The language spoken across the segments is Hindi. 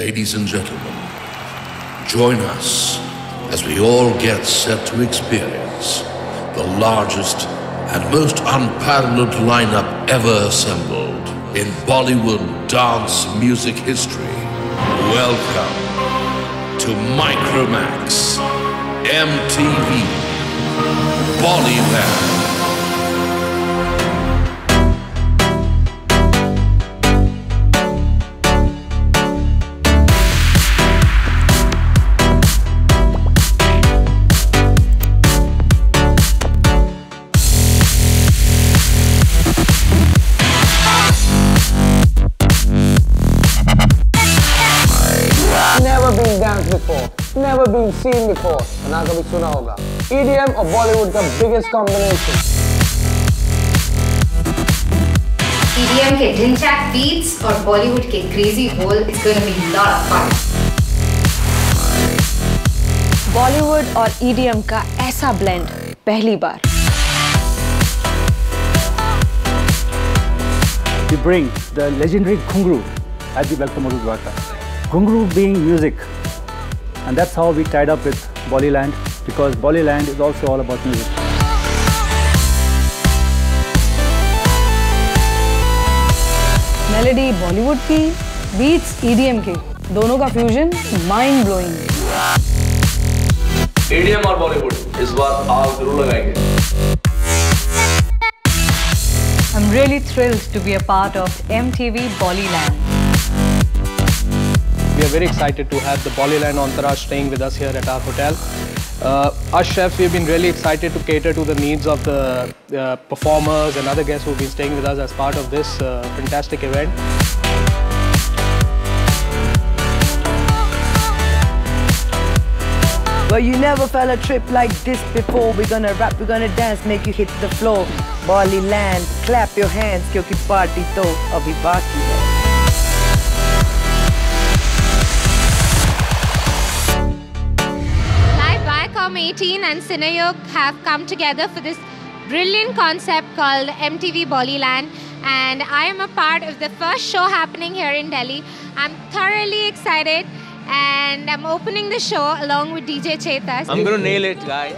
Ladies and gentlemen, join us as we all get set to experience the largest and most unparalleled lineup ever assembled in Bollywood dance music history. Welcome to Micromax MTV Bollywood. Never been seen before, ना कभी सुना होगा. EDM और Bollywood का biggest combination. EDM के ढिंचैक beats और Bollywood के crazy hole, it's going to be a lot of fun. Bollywood और EDM का ऐसा blend पहली बार. We bring the legendary Ghungru at the Welcome to Dwarka. Ghungru being music. And that's how we tied up with Bollyland, because Bollyland is also all about music. Melody Bollywood की, beats EDM के, दोनों का fusion mind blowing. EDM और Bollywood इस बार आग जरूर लगाएंगे. I'm really thrilled to be a part of MTV Bollyland. We are very excited to have the Bollyland entourage staying with us here at our hotel. Us chefs, we've been really excited to cater to the needs of the performers and other guests who've been staying with us as part of this fantastic event. Well, you never felt a trip like this before. We're gonna rap, we're gonna dance, make you hit the floor. Bollyland, clap your hands, क्योंकि party तो अभी बाकी है. Viacom 18 and Cineyug have come together for this brilliant concept called MTV Bollyland, and I am a part of the first show happening here in Delhi. I'm thoroughly excited and I'm opening the show along with DJ Chetas. I'm gonna nail it, guys.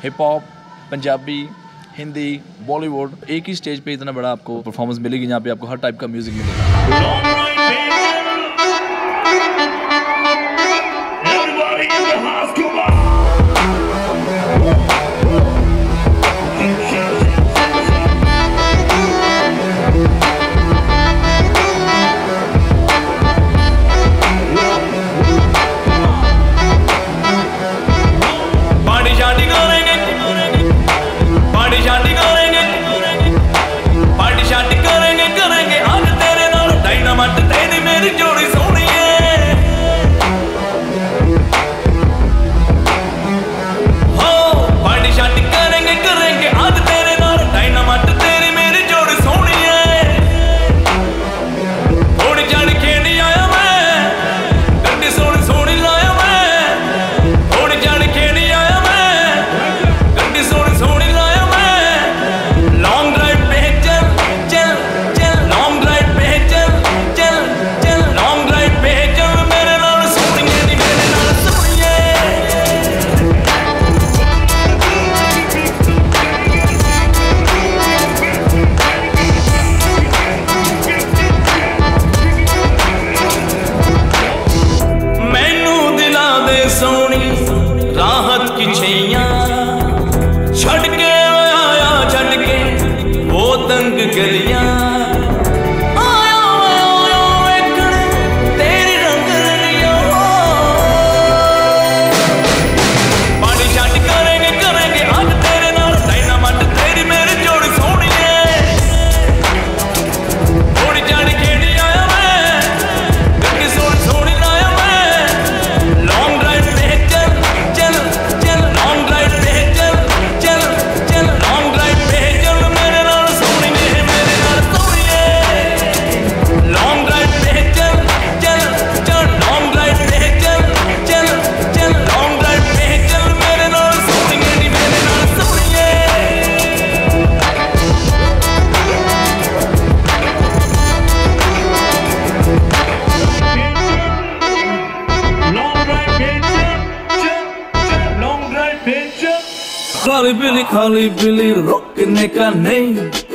Hip hop, Punjabi, Hindi, Bollywood, एक ही स्टेज पे इतना बड़ा आपको परफॉर्मेंस मिलेगी जहाँ पे आपको हर टाइप का म्यूजिक मिलेगा। खाली बिली रोकने का नहीं,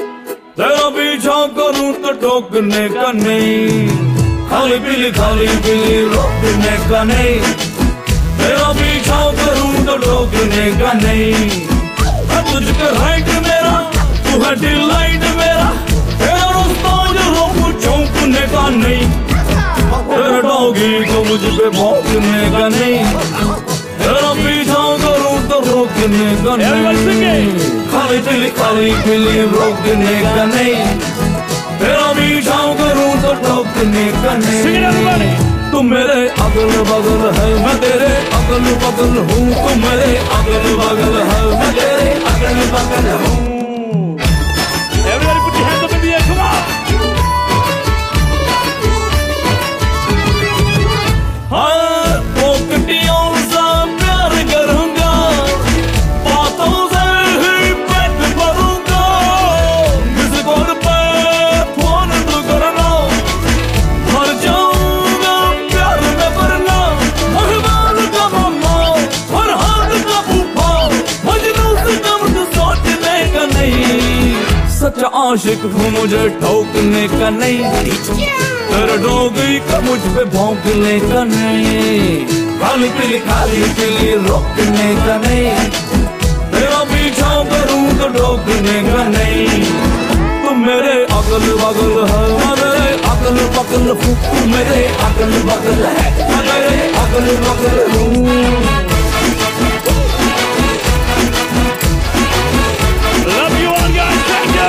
तेरा पीछा करूं तो टोकने का नहीं। खाली बिली रोकने का नहीं, तेरा पीछा करूं तो टोकने का नहीं। तुझको राइट मेरा, तू है डिलाइट मेरा, तेरा रास्ता जो रोकू चौंकने का नहीं। तेरा डॉगी को मुझ पे भौंकने का नहीं, तेरा पीछा करूं तो रोकने का नहीं। खाली बिली रोकने का नहीं, तेरा पीछा करूं तो टोकने का नहीं। तू मेरे अगल बगल है, मैं तेरे अगल बगल हूँ। तू मेरे अगल बगल है, मैं तेरे अगल बगल हूँ। Everybody put your hands up in the air, come on! हाँ, पोकटियों सा प्यार करूँगा, बातों से ही पेट भरूँगा। किसी कॉल पे फोन तो करना, मर जाऊँगा प्यार में वरना। भगवान का मामा और हाथ का फूफा, मजनू से कम तो सोचने का नहीं। सच्चा आशिक हूँ, मुझे ठोकने का नहीं। तेरा डोगी का मुझ पे भौंकने का नहीं। खाली पीली रोकने का नहीं, तेरा पीछा करूं तो डोकने का नहीं। तुम मेरे अगल बगल है, मैं मेरे अगल बगल हूँ। तू मेरे अगल बगल है, मैं मेरे अगल बगल हूँ। Love you all guys, thank you.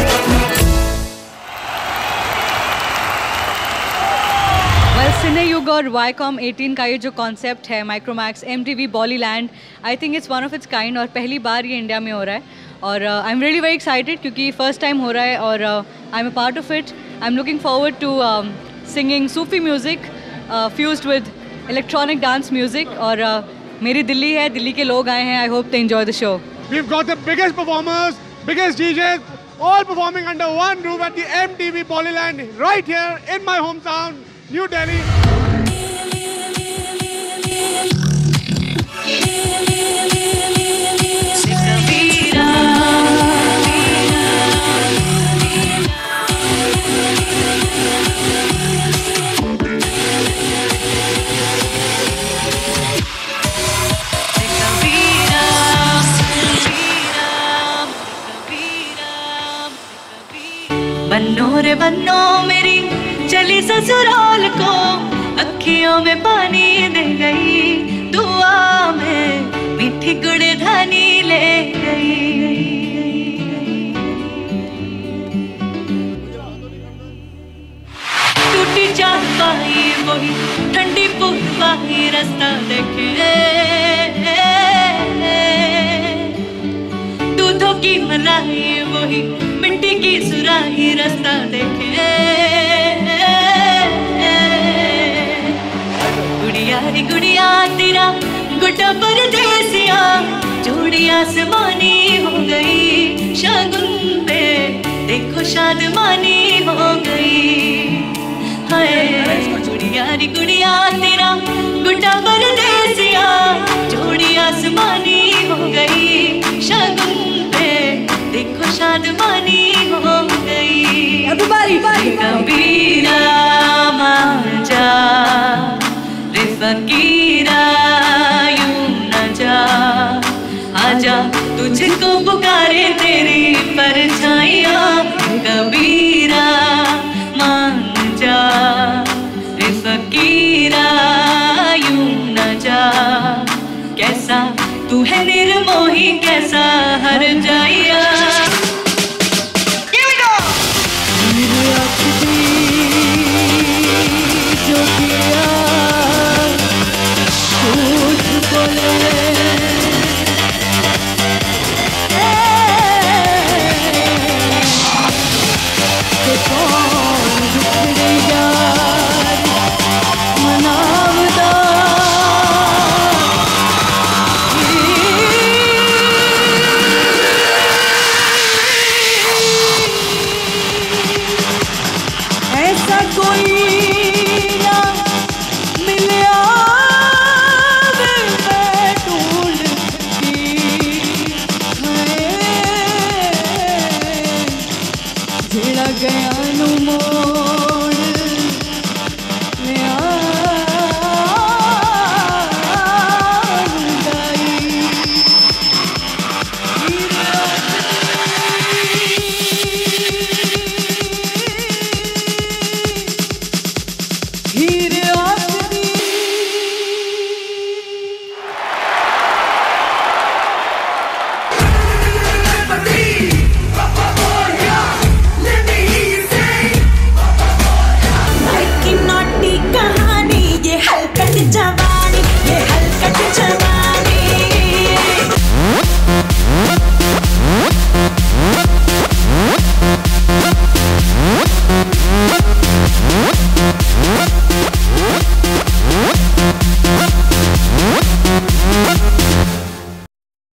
सिनेयुग और वाईकॉम 18 का ये जो कॉन्सेप्ट है Micromax MTV Bollyland, I think it's one of its kind और पहली बार ये इंडिया में हो रहा है। और I am really very excited क्योंकि फर्स्ट टाइम हो रहा है और I am a part of it. I am looking forward to singing Sufi music fused with electronic dance music. और मेरी दिल्ली है, दिल्ली के लोग आए हैं। I hope they enjoy the show. We've got the biggest performers, biggest DJs, all performing under one roof at the MTV Polyland right here in my hometown, New Delhi. बन्नो मेरी चली ससुराल को, अखियों में पानी दे गई, दुआ में मीठी गुड़ धानी ले गई। टूटी चाह पाई वही ठंडी पुल पाई, रास्ता देखे दूधों की मलाई वही मिट्टी की सुराही, रास्ता देखे गुड़िया रे गुड़िया तेरा गुड्डा परदेसिया, जोड़ी आसमानी हो गई, शगुन पे देखो शादमानी हो गई। हाय गुड़िया रे गुड़िया तेरा गुड्डा परदेसिया, जोड़ी आसमानी हो गई, शगुन पे देखो शादमानी हो गई। कबीरा मान जा रे फकीरा यूं न जा, आजा तुझको पुकारे तेरी परछाइयाँ। कबीरा मान जा रे फकीरा यूं न जा, कैसा तू है निर्मोही कैसा हर जाइया। जो किया झूठ बोले, कौन बिछड़े यार मनावदा, ऐसा कोई ना मिलिया मैं ढूंढती, जेड़ा गया नु